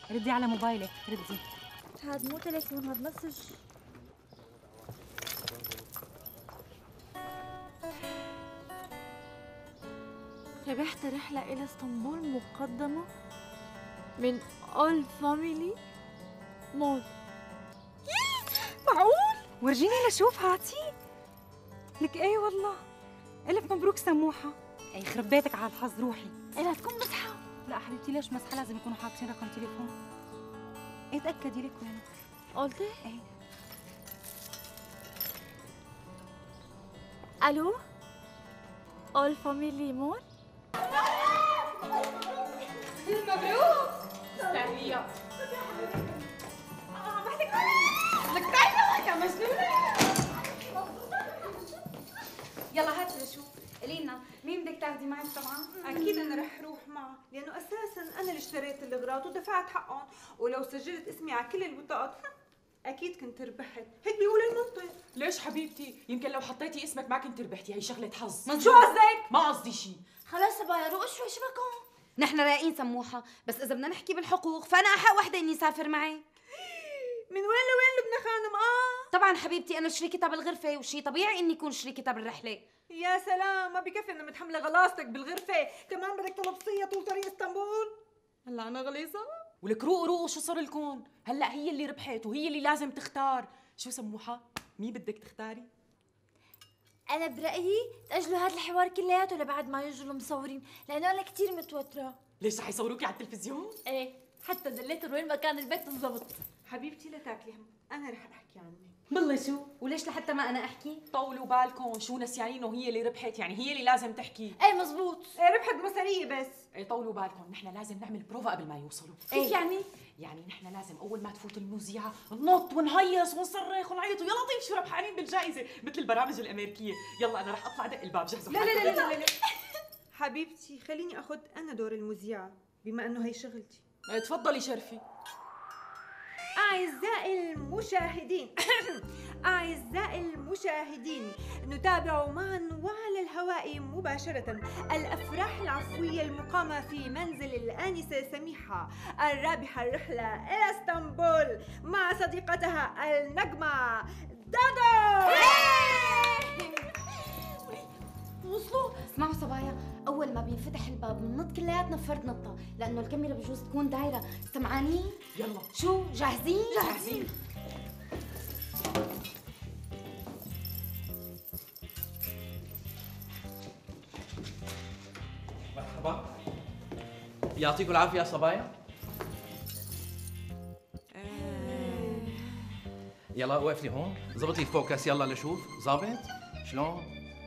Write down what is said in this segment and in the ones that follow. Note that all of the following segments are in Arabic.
ردي على موبايلك، ردي. هاد مو تليفون، هاد مسج. ربحت رحلة إلى اسطنبول مقدمة من أول فاميلي مول. معقول؟ ورجيني لشوف، هاتي لك. ايه والله، الف مبروك سموحه. اي خرب بيتك على الحظ، روحي. إيه لا تكون مسحة. لا حبيبتي، ليش مسحه؟ لازم يكونوا حاطين رقم تليفون. ايه تاكدي لك وين. قلتي؟ ايه. ألو؟ أول فاميلي مول؟ مبروك مستنية. لك تعالي يا مجنونة. يلا هاتي لشوف. لينا، مين بدك تاخدي معك طبعا؟ اكيد انا رح اروح معه، لانه اساسا انا اللي اشتريت الاغراض ودفعت حقهم، ولو سجلت اسمي على كل البطاقات اكيد كنت ربحت. هيك بيقول المنطق. ليش حبيبتي؟ يمكن لو حطيتي اسمك ما كنت ربحتي، هي شغلة حظ. شو قصدك؟ ما قصدي شيء. خلاص صبايا روقوا شوي، شو بكم؟ نحن رايقين سموحه، بس اذا بدنا نحكي بالحقوق فانا احق وحده اني اسافر معك. من وين لوين بدنا خانم؟ طبعا حبيبتي، انا شريكتها بالغرفه، وشي طبيعي اني اكون شريكتها بالرحله. يا سلام، ما بكفي انه متحمله غلاصتك بالغرفه، كمان بدك تلبسيها طول طريق اسطنبول. هلا انا غليظه. ولك روقوا شو صار لكم؟ هلا هي اللي ربحت وهي اللي لازم تختار. شو سموحة؟ مين بدك تختاري؟ أنا برأيي تأجلوا هذا الحوار كلياته لبعد ما يجوا المصورين، لأنه أنا كتير متوترة. ليش رح يصوروكي على التلفزيون؟ إيه، حتى دليتهم وين مكان البيت بالضبط. حبيبتي لا تاكلي هم، انا رح احكي عنك. بالله شو؟ وليش لحتى ما انا احكي؟ طولوا بالكم، شو نسيانين وهي اللي ربحت، يعني هي اللي لازم تحكي. إيه مزبوط. ربحت مصاريه بس. ايه طولوا بالكم، نحن لازم نعمل بروفا قبل ما يوصلوا. كيف يعني؟ يعني نحن لازم اول ما تفوت المذيعه ننط ونهيص ونصرخ ونعيط ويلا طيب شو ربحانين بالجائزه مثل البرامج الامريكيه. يلا انا رح اطلع دق الباب، جهزوا لا لا لا لا لا, لا. حبيبتي خليني اخذ انا دور المذيعه بما انه هي شغلتي. تفضلي شرفي. أعزائي المشاهدين أعزائي المشاهدين، نتابع معا وعلى الهواء مباشرة الأفراح العفوية المقامة في منزل الآنسة سميحة الرابحة الرحلة إلى اسطنبول مع صديقتها النجمة دادو. وصلوا. اسمعوا صبايا، اول ما بينفتح الباب بننط كلياتنا فرد نطه، لانه الكاميرا بجوز تكون دايره. سمعانين؟ يلا شو جاهزين؟ جاهزين. مرحبا، يعطيكم العافيه صبايا. يلا وقف لي هون، ضبط لي الفوكس. يلا لشوف ظابط شلون.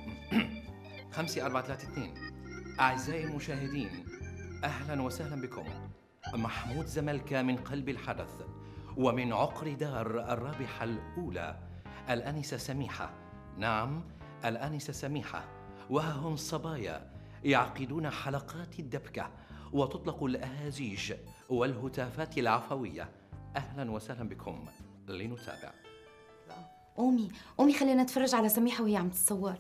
5 4 3 2. أعزائي المشاهدين، أهلا وسهلا بكم. محمود زملكة من قلب الحدث ومن عقر دار الرابحة الأولى الآنسة سميحة. نعم، الآنسة سميحة. وها هم صبايا يعقدون حلقات الدبكة وتطلق الأهازيج والهتافات العفوية. أهلا وسهلا بكم، لنتابع. قومي خلينا نتفرج على سميحه وهي عم تتصور.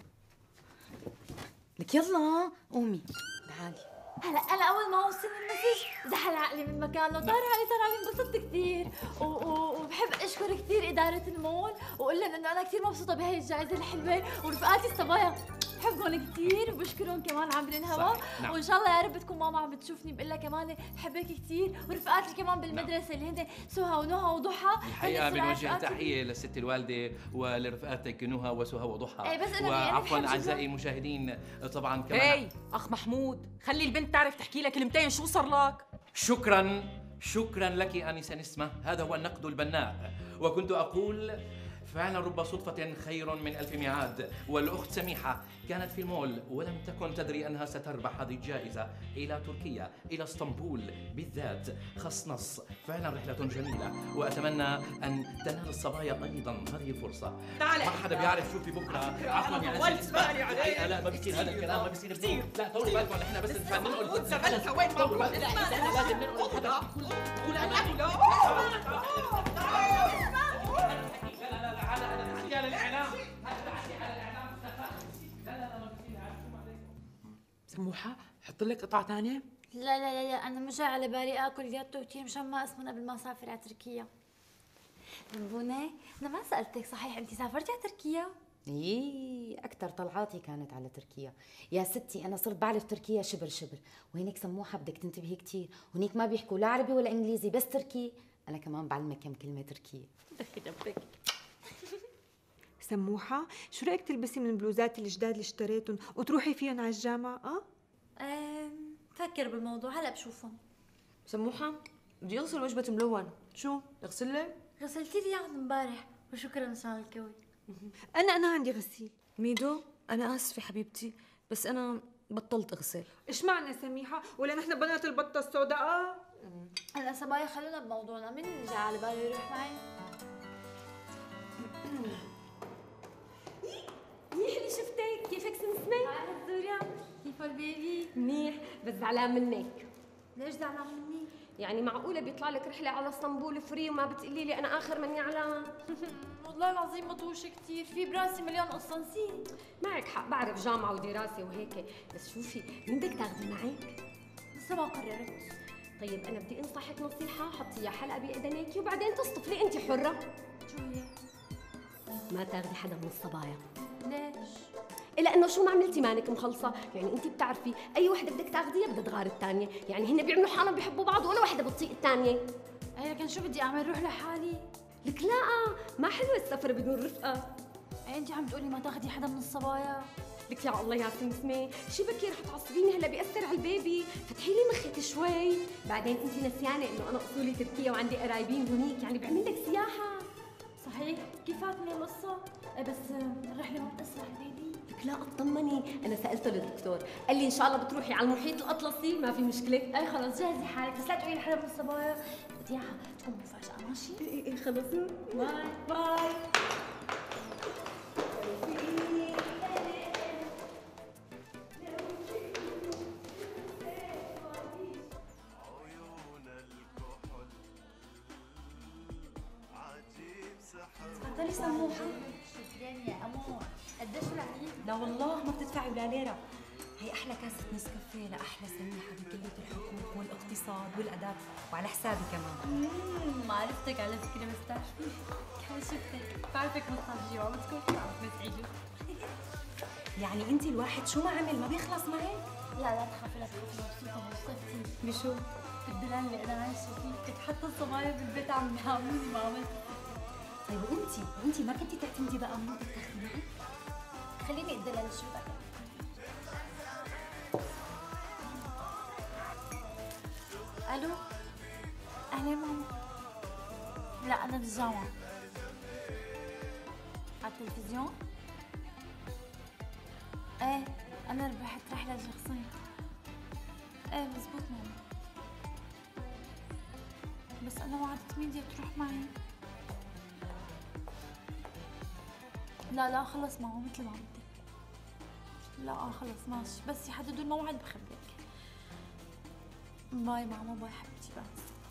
لك يلا قومي تعالي. هلا انا اول ما وصلني المسج زحل عقلي من مكانه، طار علي انبسطت كثير وبحب اشكر كثير اداره المول واقول لهم انه انا كثير مبسوطه بهي الجائزه الحلوه، ورفقاتي الصبايا بحبهم كثير وبشكرهم كمان عبر الهواء. نعم. وان شاء الله يا رب تكون ماما عم بتشوفني بقول لها كمان بحبك كثير، ورفقاتي كمان بالمدرسه اللي هن سهى ونهى وضحى. الحقيقه بنوجه تحيه للست الوالده ولرفقاتك نهى وسهى وضحى. ايه بس انا وعفوا بحب اعزائي المشاهدين طبعا كمان. هي اخ محمود، خلي البنت تعرف تحكي لك كلمتين. شو صار لك؟ شكرا لك انسه نسمه، هذا هو النقد البناء. وكنت اقول فعلا رب صدفة خير من ألف ميعاد. والأخت سميحة كانت في المول ولم تكن تدري أنها ستربح هذه الجائزة إلى تركيا، إلى اسطنبول بالذات. خص نص، فعلا رحلة جميلة، وأتمنى أن تنال الصبايا أيضا هذه الفرصة. تعال. ما حدا بيعرف شو في بكرة. عفوا يا أنسة، لا ما بيصير هذا الكلام، ما بيصير بدون. لا طولوا بالكم، نحن بس ننقل. زملتها وين طولوا بالكم، لازم ننقل. سموحة حط لك قطعة ثانية. لا لا لا لا، انا مش جاي على بالي اكل جاتو كثير مشان ما اسمن قبل ما اسافر على تركيا. بوني، انا ما سالتك صحيح انت سافرتي على تركيا؟ ايه اكثر طلعاتي كانت على تركيا يا ستي. انا صرت بعرف تركيا شبر شبر. وهنيك سموحه بدك تنتبهي كثير، هنيك ما بيحكوا لا عربي ولا انجليزي بس تركي. انا كمان بعلمك كم كلمه تركيه. دخي دبك. سموحه، شو رايك تلبسي من البلوزات الجداد اللي اشتريتهم وتروحي فيهم على الجامعه؟ فكر بالموضوع هلا بشوفهم. سموحة بدي اغسل وجبة ملون، شو اغسل لك؟ غسلتي لي اياهم امبارح وشكرا مشان الكوي. انا عندي غسيل. ميدو انا اسفة حبيبتي بس انا بطلت اغسل. ايش معنى سميحه؟ ولا نحن بنات البطه السوداء؟ هلا صبايا خلونا بموضوعنا، مين اللي جاي على باله يروح معي؟ منيح اللي شفتك، كيفك سمسمة؟ هاي سوريا، كيف البيبي؟ منيح بس زعلان منك. ليش زعلان مني؟ يعني معقولة بيطلع لك رحلة على اسطنبول فري وما بتقولي لي أنا آخر من يعلم؟ والله العظيم مطوشة كثير، في براسي مليون قصة نسيت. معك حق، بعرف جامعة ودراسة وهيك، بس شوفي مين بدك تاخذي معك؟ لسه ما قررت. طيب أنا بدي أنصحك نصيحة، حطي حلقة بإذنيكي وبعدين تصطفلي أنت حرة. شو هي؟ ما تاخذي حدا من الصبايا. ليش؟ إلا إنه شو ما عملتي مانك مخلصة، يعني أنت بتعرفي أي وحدة بدك تاخذيها بدها تغار الثانية، يعني هن بيعملوا حالهم بيحبوا بعض ولا وحدة بتطيق الثانية. اي لكن شو بدي اعمل؟ روح لحالي؟ لك لا، ما حلو السفر بدون رفقة. اي انت عم تقولي ما تاخذي حدا من الصبايا؟ لك يا الله يا سمسمة، شي بكي رح تعصبيني، هلا بيأثر على البيبي، فتحي لي مخك شوي، بعدين انت نسيانة انه انا اصولي تركيا وعندي قرايبين هونيك، يعني بعمل لك سياحة. صحيح؟ كيف فاتني القصة؟ بس الرحلة ما بتأثر على البيبي؟ لك لا اطمني، انا سألته للدكتور، قال لي ان شاء الله بتروحي على المحيط الأطلسي ما في مشكلة. اي خلص جهزي حالك، بس لا تقولي لحدا من الصبايا، بدي اياها تكون مفاجأة، ماشي؟ ايه خلص. باي باي. تفضلي سموحه. شكرا يا امور. قديش العيد؟ لا والله ما بتدفعي ولا ليره. هي احلى كاسه نسكافيه لاحلى سميحه بكليه الحقوق والاقتصاد والاداب وعلى حسابي كمان. معرفتك على فكرة بس تعرفي كمان شفتك بعرفك مصاجية وعم تكون بتعرف مزعجة. يعني انت الواحد شو ما عمل ما بيخلص معك؟ لا تخافي لا تخافي، مبسوطة مبسوطة بشو؟ بالدلال اللي انا عايشة فيه، حتى الصبايا بالبيت عم بيعاملوني معاملة. طيب وانت ما كنتي تعتمدي بقى مراتك تاخذي معك؟ خليني الدلال شو بدك. الو، اهلا ماما. لا انا بالجامعة. على التلفزيون؟ ايه انا ربحت رحلة شخصية. ايه مزبوط ماما، بس انا وعدت ميديا تروح معي. لا خلص ماما مثل ما بدك. لا خلص ماشي، بس يحددوا الموعد بخبرك. باي ماما، باي حبيبتي، باي.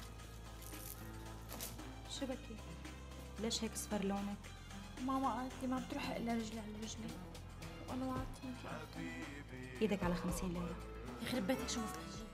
شو بكي؟ ليش هيك صفر لونك؟ ماما قالت لي ما بتروح الا رجلي على رجلي، وانا وعدت ميديا. ايدك على 50 ليره. يخرب بيتك شو مستحجي.